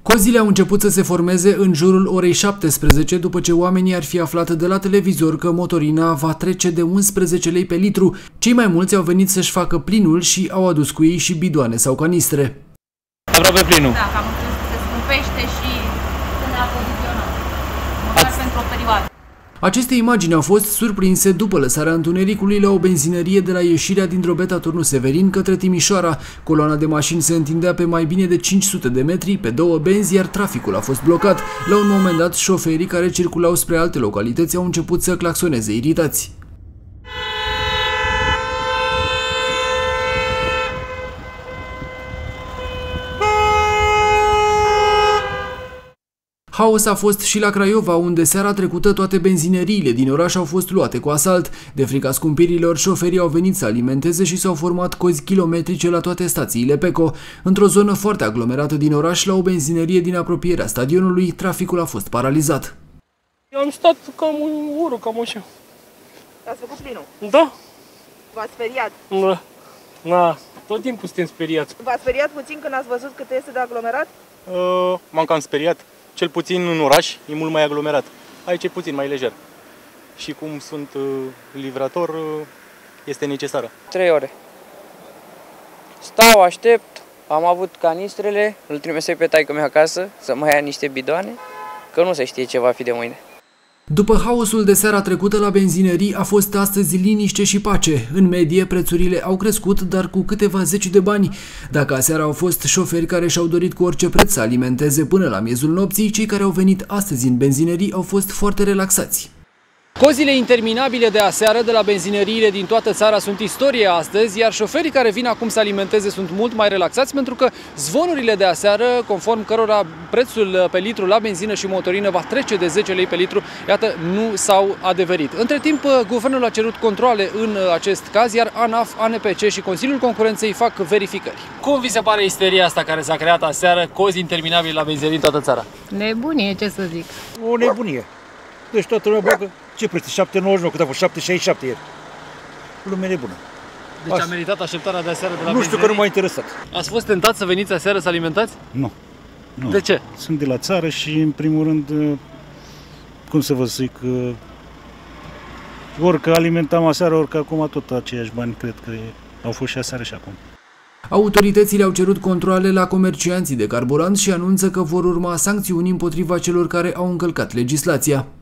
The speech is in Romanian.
Cozile au început să se formeze în jurul orei 17, după ce oamenii ar fi aflat de la televizor că motorina va trece de 11 lei pe litru. Cei mai mulți au venit să-și facă plinul și au adus cu ei și bidoane sau canistre. Aproape plinul. Da, cam se scumpește și se ne aprovisionăm. Măcar pentru o perioadă. Aceste imagini au fost surprinse după lăsarea întunericului la o benzinărie de la ieșirea din Drobeta Turnul Severin către Timișoara. Coloana de mașini se întindea pe mai bine de 500 de metri pe două benzi, iar traficul a fost blocat. La un moment dat, șoferii care circulau spre alte localități au început să claxoneze iritați. Haos a fost și la Craiova, unde seara trecută toate benzineriile din oraș au fost luate cu asalt. De frica scumpirilor, șoferii au venit să alimenteze și s-au format cozi kilometrice la toate stațiile PECO. Într-o zonă foarte aglomerată din oraș, la o benzinerie din apropierea stadionului, traficul a fost paralizat. Eu am stat cam o oră, cam așa. Ați făcut plinul? Da. V-ați speriat? Da, tot timpul suntem speriați. V-ați speriat puțin când ați văzut cât este de aglomerat? M-am cam speriat. Cel puțin în oraș e mult mai aglomerat. Aici e puțin mai lejer. Și cum sunt livrator, este necesară. 3 ore. Stau, aștept, am avut canistrele, îl trimisei pe taică-miu acasă să mai ia niște bidoane, că nu se știe ce va fi de mâine. După haosul de seara trecută la benzinării, a fost astăzi liniște și pace. În medie, prețurile au crescut, dar cu câteva zeci de bani. Dacă aseară au fost șoferi care și-au dorit cu orice preț să alimenteze până la miezul nopții, cei care au venit astăzi în benzinării au fost foarte relaxați. Cozile interminabile de aseară de la benzineriile din toată țara sunt istorie astăzi, iar șoferii care vin acum să alimenteze sunt mult mai relaxați pentru că zvonurile de aseară, conform cărora prețul pe litru la benzină și motorină va trece de 10 lei pe litru, iată, nu s-au adeverit. Între timp, guvernul a cerut controale în acest caz, iar ANAF, ANPC și Consiliul Concurenței fac verificări. Cum vi se pare isteria asta care s-a creat aseară, cozi interminabile la benzinării în toată țara? Nebunie, ce să zic. O nebunie. Deci toată lumea bagă. Ce preț? 7,99, cât a fost 7,67 ieri. Lume nebună. Deci a meritat așteptarea de aseară de la Nu știu, că nu m-a interesat. Ați fost tentat să veniți aseară să alimentați? Nu. De ce? Sunt de la țară și, în primul rând, cum să vă zic, orică alimentam aseară, orică acum tot aceiași bani, cred că au fost și aseară și acum. Autoritățile au cerut controale la comercianții de carburant și anunță că vor urma sancțiuni împotriva celor care au încălcat legislația.